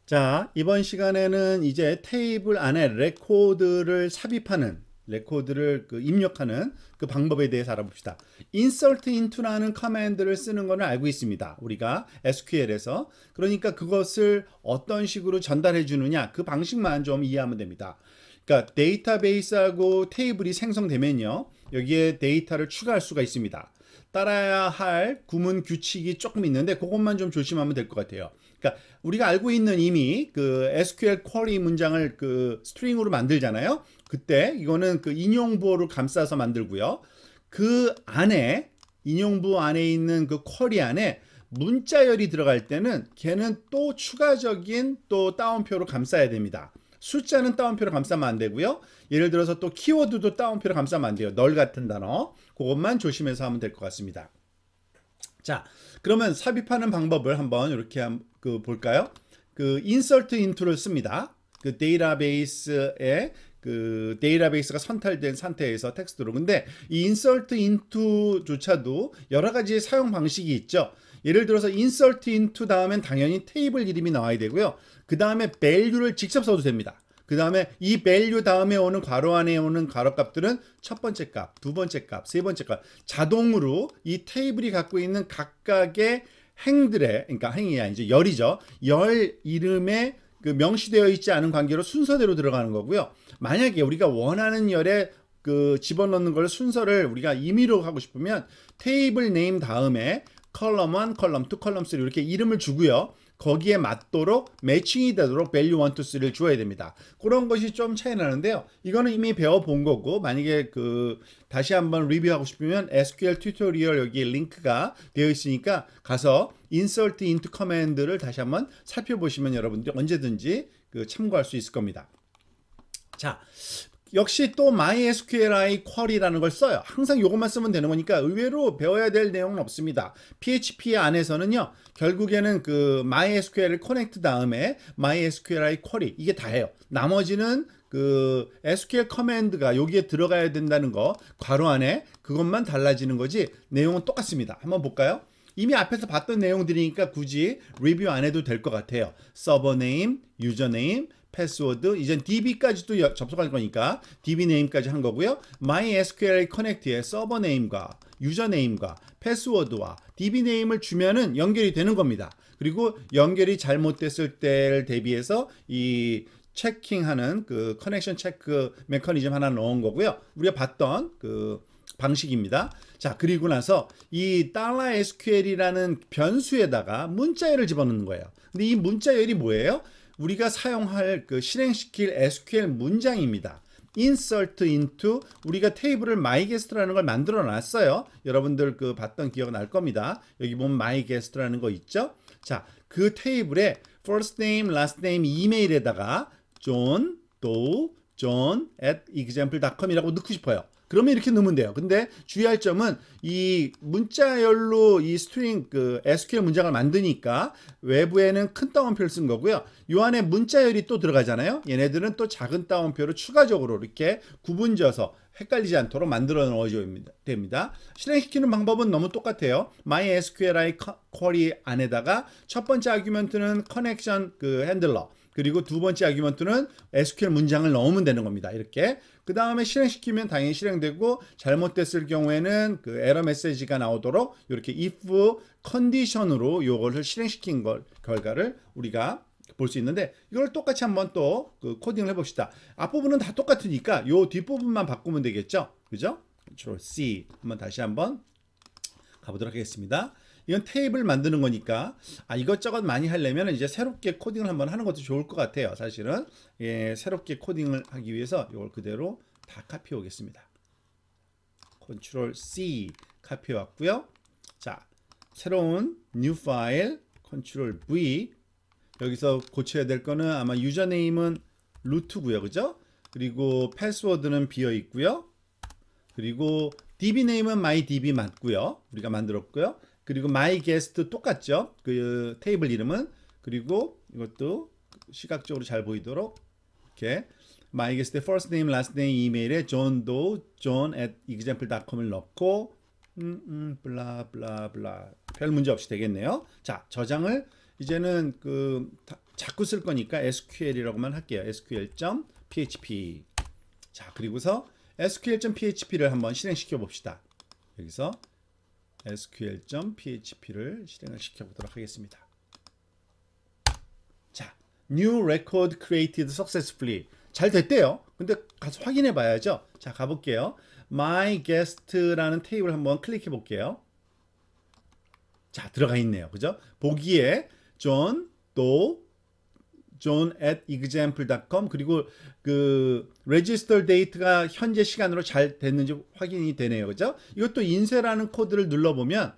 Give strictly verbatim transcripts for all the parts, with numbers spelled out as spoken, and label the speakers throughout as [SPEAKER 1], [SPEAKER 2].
[SPEAKER 1] 자, 이번 시간에는 이제 테이블 안에 레코드를 삽입하는, 레코드를 그 입력하는 그 방법에 대해서 알아봅시다. insert into라는 커맨드를 쓰는 거는 알고 있습니다. 우리가 에스큐엘에서. 그러니까 그것을 어떤 식으로 전달해 주느냐, 그 방식만 좀 이해하면 됩니다. 그러니까 데이터베이스하고 테이블이 생성되면요, 여기에 데이터를 추가할 수가 있습니다. 따라야 할 구문 규칙이 조금 있는데 그것만 좀 조심하면 될 것 같아요. 그러니까 우리가 알고 있는 이미 그 에스큐엘 쿼리 문장을 그 스트링으로 만들잖아요. 그때 이거는 그 인용부호를 감싸서 만들고요. 그 안에 인용부 안에 있는 그 쿼리 안에 문자열이 들어갈 때는 걔는 또 추가적인 또 따옴표로 감싸야 됩니다. 숫자는 따옴표로 감싸면 안 되고요. 예를 들어서 또 키워드도 따옴표로 감싸면 안 돼요. 널 같은 단어. 그것만 조심해서 하면 될 것 같습니다. 자, 그러면 삽입하는 방법을 한번 이렇게 그 볼까요? 그 insert into를 씁니다. 그 데이터베이스에 그 데이터베이스가 선탈된 상태에서 텍스트로. 근데 이 insert into조차도 여러 가지 사용 방식이 있죠. 예를 들어서 insert into 다음엔 당연히 테이블 이름이 나와야 되고요. 그 다음에 value를 직접 써도 됩니다. 그 다음에 이 value 다음에 오는 괄호 안에 오는 괄호 값들은 첫 번째 값, 두 번째 값, 세 번째 값 자동으로 이 테이블이 갖고 있는 각각의 행들의, 그러니까 행이 아니죠, 열이죠. 열 이름에 그 명시되어 있지 않은 관계로 순서대로 들어가는 거고요. 만약에 우리가 원하는 열에 그 집어넣는 걸 순서를 우리가 임의로 하고 싶으면 테이블 네임 다음에 컬럼 일, 컬럼 이, 컬럼 삼 이렇게 이름을 주고요. 거기에 맞도록 매칭이 되도록 value 일, 이, 삼을 주어야 됩니다. 그런 것이 좀 차이 나는데요. 이거는 이미 배워본 거고, 만약에 그 다시 한번 리뷰하고 싶으면 에스큐엘 튜토리얼 여기에 링크가 되어 있으니까 가서 insert into 커맨드를 다시 한번 살펴보시면 여러분들 언제든지 그 참고할 수 있을 겁니다. 자, 역시 또 MySQLi 쿼리라는 걸 써요. 항상 이것만 쓰면 되는 거니까 의외로 배워야 될 내용은 없습니다. 피에이치피 안에서는요, 결국에는 그 MySQL 커넥트 다음에 MySQLi 쿼리 이게 다예요. 나머지는 그 에스큐엘 커맨드가 여기에 들어가야 된다는 거 괄호 안에 그것만 달라지는 거지 내용은 똑같습니다. 한번 볼까요? 이미 앞에서 봤던 내용들이니까 굳이 리뷰 안 해도 될 것 같아요. 서버 네임, 유저 네임, 패스워드, 이젠 디비까지도 접속할 거니까 디비 네임까지 한 거고요. MySQL 커넥트의 서버 네임과 유저 네임과 패스워드와 디비 네임을 주면은 연결이 되는 겁니다. 그리고 연결이 잘못됐을 때를 대비해서 이 체킹하는 그 커넥션 체크 메커니즘 하나 넣은 거고요. 우리가 봤던 그 방식입니다. 자, 그리고 나서 이 $에스큐엘이라는 변수에다가 문자열을 집어넣는 거예요. 근데 이 문자열이 뭐예요? 우리가 사용할 그 실행시킬 에스큐엘 문장입니다. insert into 우리가 테이블을 myguest라는 걸 만들어 놨어요. 여러분들 그 봤던 기억 날 겁니다. 여기 보면 myguest라는 거 있죠? 자, 그 테이블에 first name, last name, 이메일에다가 john, doe, john at example dot com이라고 넣고 싶어요. 그러면 이렇게 넣으면 돼요. 근데 주의할 점은 이 문자열로 이 스트링 그 에스큐엘 문장을 만드니까 외부에는 큰 따옴표를 쓴 거고요. 요 안에 문자열이 또 들어가잖아요. 얘네들은 또 작은 따옴표로 추가적으로 이렇게 구분져서 헷갈리지 않도록 만들어 넣어줘야 됩니다. 실행시키는 방법은 너무 똑같아요. MySQLi 쿼리 안에다가 첫 번째 아규먼트는 커넥션 그 핸들러, 그리고 두 번째 아규먼트는 에스큐엘 문장을 넣으면 되는 겁니다. 이렇게. 그 다음에 실행시키면 당연히 실행되고 잘못됐을 경우에는 그 에러 메시지가 나오도록 이렇게 if 컨디션으로 이것을 실행시킨 걸, 결과를 우리가 볼 수 있는데 이걸 똑같이 한번 또 그 코딩을 해봅시다. 앞부분은 다 똑같으니까 이 뒷부분만 바꾸면 되겠죠. 그죠? 컨트롤 C 한번 다시 한번 가보도록 하겠습니다. 이건 테이블 만드는 거니까 아, 이것저것 많이 하려면 이제 새롭게 코딩을 한번 하는 것도 좋을 것 같아요. 사실은 예, 새롭게 코딩을 하기 위해서 이걸 그대로 다 카피해 오겠습니다. 컨트롤 C 카피해 왔고요. 자, 새로운 new 파일 컨트롤 V 여기서 고쳐야 될 거는 아마 유저네임은 루트고요. 그죠? 그리고 패스워드는 비어 있고요. 그리고 디비네임은 myDB 맞고요. 우리가 만들었고요. 그리고 myguest 똑같죠. 그 테이블 이름은. 그리고 이것도 시각적으로 잘 보이도록 이렇게 myguest의 first name, last name 이메일에 john doe, john at example dot com을 넣고 음, 음, 블라 블라 블라 별 문제 없이 되겠네요. 자, 저장을 이제는 그 자꾸 쓸 거니까 에스큐엘이라고만 할게요. 에스큐엘.php. 자, 그리고서 에스큐엘.php를 한번 실행시켜 봅시다. 여기서 에스큐엘.php를 실행을 시켜 보도록 하겠습니다. 자, new record created successfully. 잘 됐대요. 근데 가서 확인해 봐야죠. 자, 가볼게요. my guest라는 테이블 한번 클릭해 볼게요. 자, 들어가 있네요. 그죠? 보기에 존, 또 john at example dot com 그리고 그 register date가 현재 시간으로 잘 됐는지 확인이 되네요. 그죠? 이것도 인쇄라는 코드를 눌러보면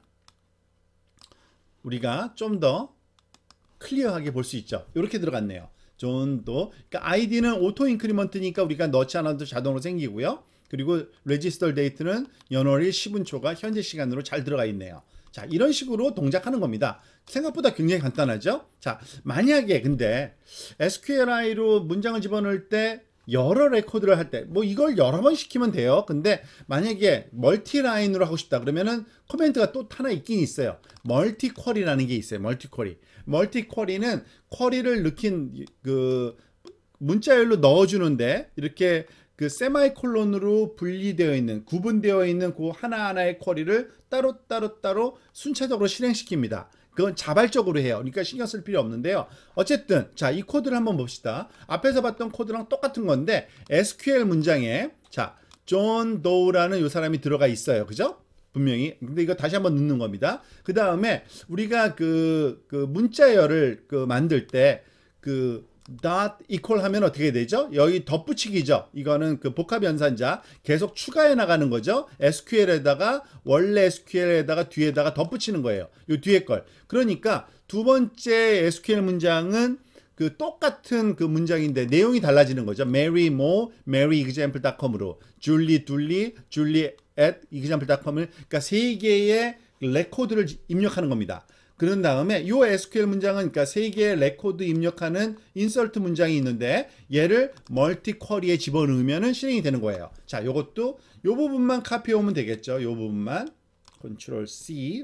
[SPEAKER 1] 우리가 좀 더 클리어하게 볼 수 있죠. 이렇게 들어갔네요. 존도, 그러니까 아이디는 오토 인크리먼트니까 우리가 넣지 않아도 자동으로 생기고요. 그리고 register date는 연월일 십 분 초가 현재 시간으로 잘 들어가 있네요. 자, 이런 식으로 동작하는 겁니다. 생각보다 굉장히 간단하죠? 자, 만약에 근데 에스큐엘아이로 문장을 집어넣을 때 여러 레코드를 할 때 뭐 이걸 여러 번 시키면 돼요. 근데 만약에 멀티 라인으로 하고 싶다 그러면은 코멘트가 또 하나 있긴 있어요. 멀티 쿼리라는 게 있어요. 멀티 쿼리. 멀티 쿼리는 쿼리를 넣긴 그 문자열로 넣어주는데 이렇게 그 세마이콜론으로 분리되어 있는, 구분되어 있는 그 하나하나의 쿼리를 따로 따로 따로 순차적으로 실행시킵니다. 그건 자발적으로 해요. 그러니까 신경 쓸 필요 없는데요. 어쨌든 자, 이 코드를 한번 봅시다. 앞에서 봤던 코드랑 똑같은 건데 에스큐엘 문장에 자, 존 도우라는 이 사람이 들어가 있어요. 그죠? 분명히. 근데 이거 다시 한번 넣는 겁니다. 그 다음에 우리가 그, 그 문자열을 그 만들 때 그 dot equal 하면 어떻게 되죠? 여기 덧붙이기죠. 이거는 그 복합 연산자 계속 추가해 나가는 거죠. 에스큐엘에다가 원래 에스큐엘에다가 뒤에다가 덧붙이는 거예요. 이 뒤에 걸. 그러니까 두 번째 에스큐엘 문장은 그 똑같은 그 문장인데 내용이 달라지는 거죠. Mary Mo, Mary example dot com으로 Julie Dully, Julie at example dot com을 그러니까 세 개의 레코드를 입력하는 겁니다. 그런 다음에 이 에스큐엘 문장은 그러니까 세 개의 레코드 입력하는 인서트 문장이 있는데 얘를 멀티 쿼리에 집어넣으면 실행이 되는 거예요. 자, 요것도 요 부분만 카피해 오면 되겠죠. 요 부분만 컨트롤 씨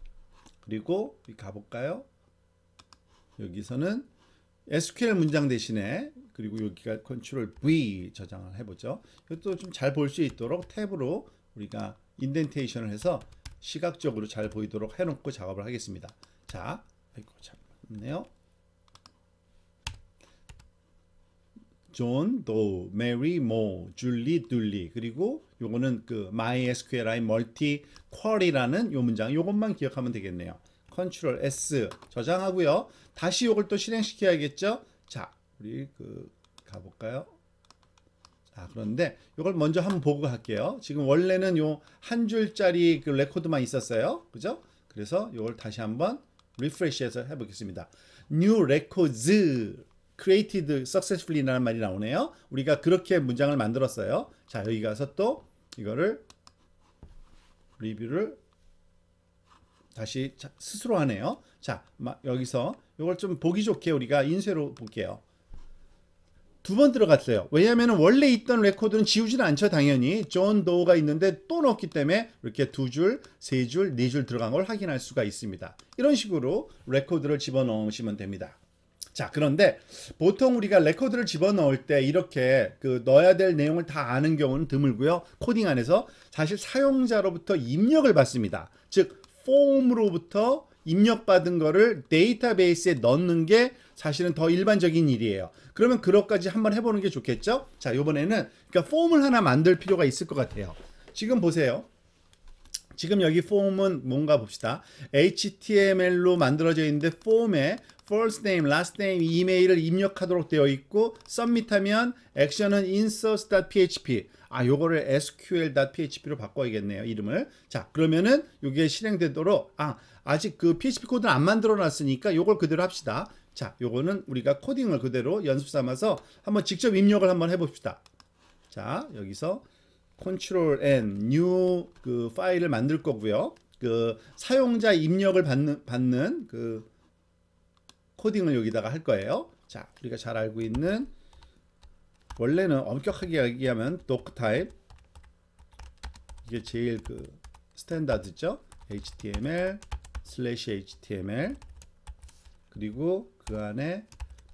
[SPEAKER 1] 그리고 여기 가볼까요? 여기서는 에스큐엘 문장 대신에 그리고 여기가 컨트롤 V 저장을 해보죠. 이것도 좀 잘 볼 수 있도록 탭으로 우리가 인덴테이션을 해서 시각적으로 잘 보이도록 해놓고 작업을 하겠습니다. 자, 아이고 잘못네요. 존, 도, 메리, 모, 줄리, 둘리 그리고 요거는 그 MySQLi 멀티 쿼리라는 요 문장 요것만 기억하면 되겠네요. 컨트롤 S 저장하고요. 다시 요걸 또 실행시켜야겠죠. 자, 우리 그 가볼까요? 자, 그런데 이걸 먼저 한번 보고 갈게요. 지금 원래는 요 한 줄짜리 그 레코드만 있었어요. 그죠? 그래서 이걸 다시 한번 리프레시해서 해보겠습니다. New records created successfully 라는 말이 나오네요. 우리가 그렇게 문장을 만들었어요. 자, 여기 가서 또 이거를 리뷰를 다시 스스로 하네요. 자, 여기서 이걸 좀 보기 좋게 우리가 인쇄로 볼게요. 두 번 들어갔어요. 왜냐하면 원래 있던 레코드는 지우지는 않죠. 당연히 존 도우가 있는데 또 넣었기 때문에 이렇게 두 줄, 세 줄, 네 줄 들어간 걸 확인할 수가 있습니다. 이런 식으로 레코드를 집어넣으시면 됩니다. 자, 그런데 보통 우리가 레코드를 집어넣을 때 이렇게 그 넣어야 될 내용을 다 아는 경우는 드물고요. 코딩 안에서 사실 사용자로부터 입력을 받습니다. 즉 폼으로부터 입력받은 거를 데이터베이스에 넣는 게 사실은 더 일반적인 일이에요. 그러면 그것까지 한번 해보는 게 좋겠죠? 자, 이번에는 그러니까 폼을 하나 만들 필요가 있을 것 같아요. 지금 보세요. 지금 여기 폼은 뭔가 봅시다. 에이치티엠엘로 만들어져 있는데 폼에 first name, last name, 이메일을 입력하도록 되어 있고 submit하면 액션은 inserts.php. 아, 요거를 에스큐엘.php로 바꿔야겠네요. 이름을. 자, 그러면은 요게 실행되도록 아, 아직 그 피에이치피 코드를 안 만들어 놨으니까 요걸 그대로 합시다. 자, 요거는 우리가 코딩을 그대로 연습 삼아서 한번 직접 입력을 한번 해 봅시다. 자, 여기서 컨트롤 N new 그 파일을 만들 거고요. 그 사용자 입력을 받는 받는 그 코딩을 여기다가 할 거예요. 자, 우리가 잘 알고 있는 원래는 엄격하게 얘기하면 doc 타입 이게 제일 그 스탠다드죠. 에이치티엠엘 슬래시 에이치티엠엘 그리고 그 안에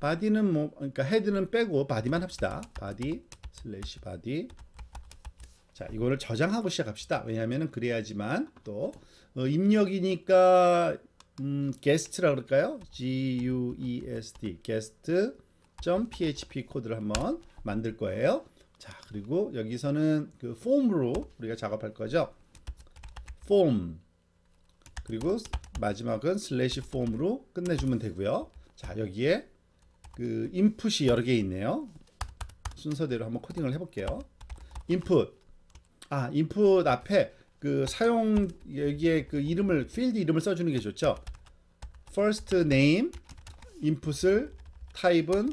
[SPEAKER 1] body는 뭐 그러니까 헤드는 빼고 body만 합시다. body 슬래시 body. 자, 이거를 저장하고 시작합시다. 왜냐하면은 그래야지만 또 어, 입력이니까 음, guest라 그럴까요? G-U-E-S-T guest.php 코드를 한번 만들 거예요. 자, 그리고 여기서는 그 폼으로 우리가 작업할 거죠. 폼. 그리고 마지막은 슬래시 폼으로 끝내주면 되고요. 자, 여기에 그 인풋이 여러 개 있네요. 순서대로 한번 코딩을 해볼게요. 인풋. 아, 인풋 앞에 그 사용 여기에 그 이름을 필드 이름을 써주는 게 좋죠. first name 인풋을 타입은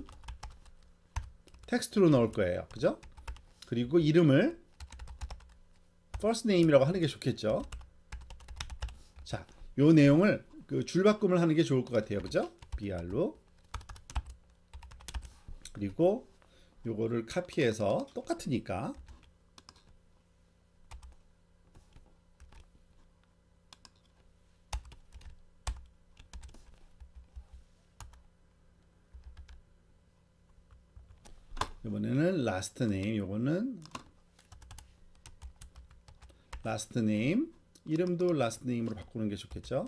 [SPEAKER 1] 텍스트로 넣을 거예요. 그죠? 그리고 이름을 first name이라고 하는 게 좋겠죠. 자, 요 내용을 그 줄바꿈을 하는 게 좋을 것 같아요. 그죠? br로. 그리고 요거를 카피해서 똑같으니까 이번에는 last name, 요거는 last name, 이름도 last name으로 바꾸는 게 좋겠죠.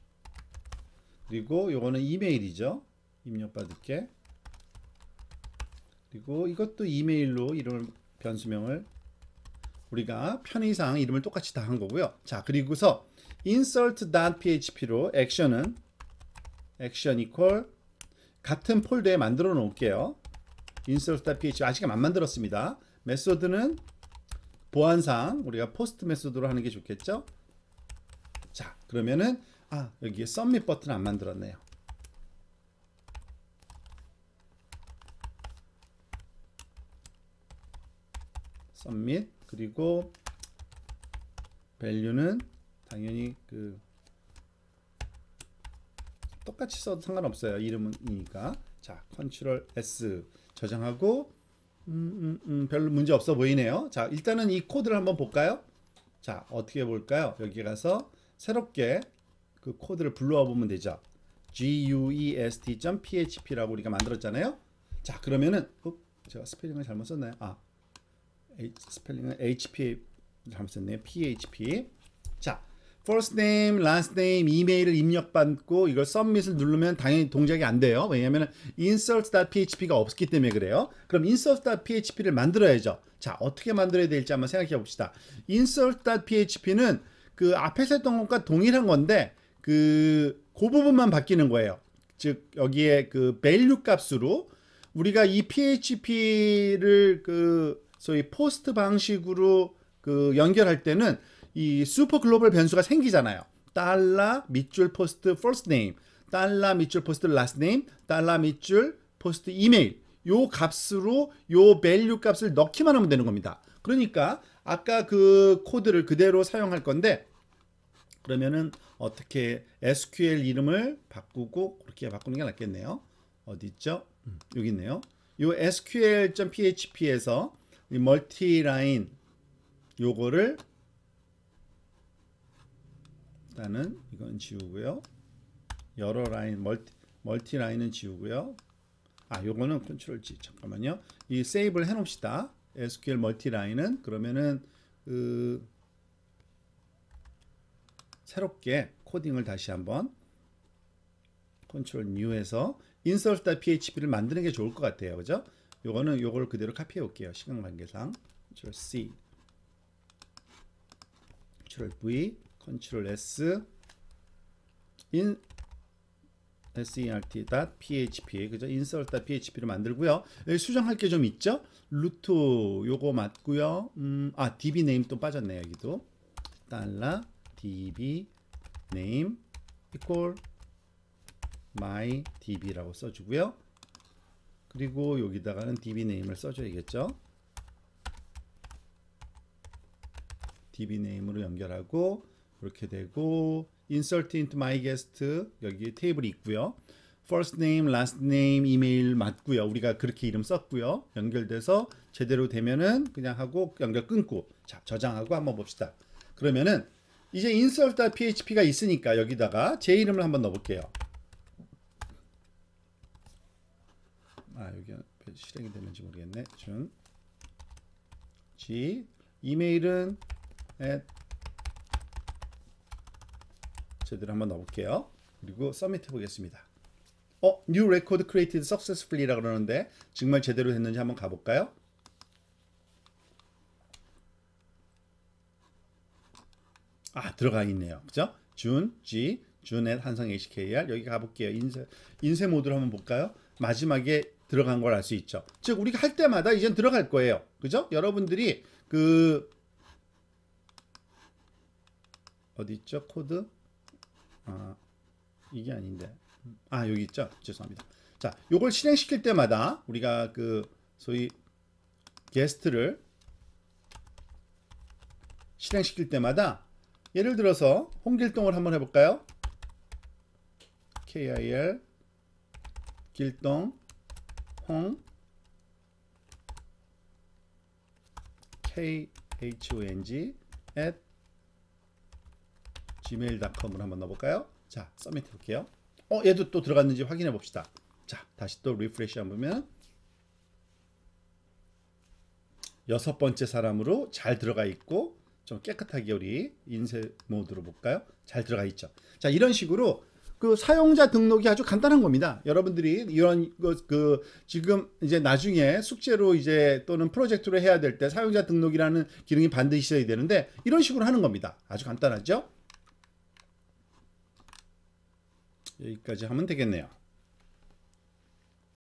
[SPEAKER 1] 그리고 요거는 이메일이죠. 입력받을게. 그리고 이것도 이메일로 이름을 변수명을 우리가 편의상 이름을 똑같이 다 한 거고요. 자, 그리고서 insert.php로 액션은 액션 이퀄 같은 폴더에 만들어 놓을게요. insert.php 아직 안 만들었습니다. 메소드는 보안상 우리가 포스트 메소드로 하는 게 좋겠죠. 자, 그러면은 아, 여기에 submit 버튼 안 만들었네요. submit. 그리고 value는 당연히 그 똑같이 써도 상관없어요. 이름이니까. 자, 컨트롤 S 저장하고 음, 음, 음, 별로 문제 없어 보이네요. 자, 일단은 이 코드를 한번 볼까요? 자, 어떻게 볼까요? 여기 가서 새롭게 그 코드를 불러와 보면 되죠. guest.php라고 우리가 만들었잖아요. 자, 그러면은 어, 제가 스펠링을 잘못 썼나요? 아, 스펠링은 에이치피 잘못 썼네요. 피에이치피. 자, first name, last name, 이메일을 입력받고 이걸 submit을 누르면 당연히 동작이 안 돼요. 왜냐하면 insert.php가 없기 때문에 그래요. 그럼 insert.php를 만들어야죠. 자, 어떻게 만들어야 될지 한번 생각해 봅시다. insert.php는 그 앞에서 했던 것과 동일한 건데 그, 그 부분만 바뀌는 거예요. 즉 여기에 그 value 값으로 우리가 이 피에이치피를 그 소위 포스트 방식으로 그 연결할 때는 이 슈퍼 글로벌 변수가 생기잖아요. 달러 밑줄 포스트 first name, 달러 밑줄 포스트 last name, 달러 밑줄 포스트 이메일. 요 값으로 요 value 값을 넣기만 하면 되는 겁니다. 그러니까 아까 그 코드를 그대로 사용할 건데 그러면은 어떻게 에스큐엘 이름을 바꾸고 그렇게 바꾸는 게 낫겠네요. 어디 있죠? 음, 여기 있네요. 요 에스큐엘.php에서 이 멀티라인 요거를 일단은 이건 지우고요. 여러 라인 멀티 멀티 라인은 지우고요. 아, 요거는 컨트롤 G. 잠깐만요. 이 세이브를 해 놓읍시다. 에스큐엘 멀티 라인은 그러면은 그 새롭게 코딩을 다시 한번 컨트롤 뉴에서 insert.php를 만드는 게 좋을 것 같아요. 그죠? 요거는 요걸 그대로 카피해 올게요. 시간 관계상. 컨트롤 C, 컨트롤 V, 컨트롤 S, in insert.php 그죠? insert.php를 만들고요. 여기 수정할 게 좀 있죠? 루트 요거 맞고요. 음, 아, 디비 네임 또 빠졌네요. 여기도 달러 디비 네임 equal my db라고 써주고요. 그리고 여기다가는 디비 네임을 써줘야겠죠. 디비 네임으로 연결하고 이렇게 되고 insert into my guest 여기 테이블이 있고요. first name, last name, 이메일 맞고요. 우리가 그렇게 이름 썼고요. 연결돼서 제대로 되면은 그냥 하고 연결 끊고 자, 저장하고 한번 봅시다. 그러면은 이제 insert.php가 있으니까 여기다가 제 이름을 한번 넣어볼게요. 아 여기 실행이 되는지 모르겠네. 준 G 이메일은 at 제대로 한번 넣어볼게요. 그리고 서밋 해보겠습니다. 어, new record created successfully라고 그러는데 정말 제대로 됐는지 한번 가볼까요? 아 들어가 있네요. 그죠? 준, G, 준의 한성 에이치케이알 여기 가볼게요. 인쇄, 인쇄 모드로 한번 볼까요? 마지막에 들어간 걸 알 수 있죠. 즉 우리가 할 때마다 이젠 들어갈 거예요. 그죠? 여러분들이 그 어디 있죠? 코드? 아 이게 아닌데. 아 여기 있죠. 죄송합니다. 자, 요걸 실행시킬 때마다 우리가 그 소위 게스트를 실행시킬 때마다 예를 들어서 홍길동을 한번 해볼까요? 케이아이엘 길동 홍 케이에이치오엔지 at 지메일 닷컴으로 한번 넣어볼까요? 자, 서밋 해볼게요. 어, 얘도 또 들어갔는지 확인해 봅시다. 자, 다시 또 리프레시 한번 보면 여섯 번째 사람으로 잘 들어가 있고 좀 깨끗하게 우리 인쇄 모드로 볼까요? 잘 들어가 있죠. 자, 이런 식으로 그 사용자 등록이 아주 간단한 겁니다. 여러분들이 이런 그, 그 지금 이제 나중에 숙제로 이제 또는 프로젝트로 해야 될 때 사용자 등록이라는 기능이 반드시 있어야 되는데 이런 식으로 하는 겁니다. 아주 간단하죠? 여기까지 하면 되겠네요.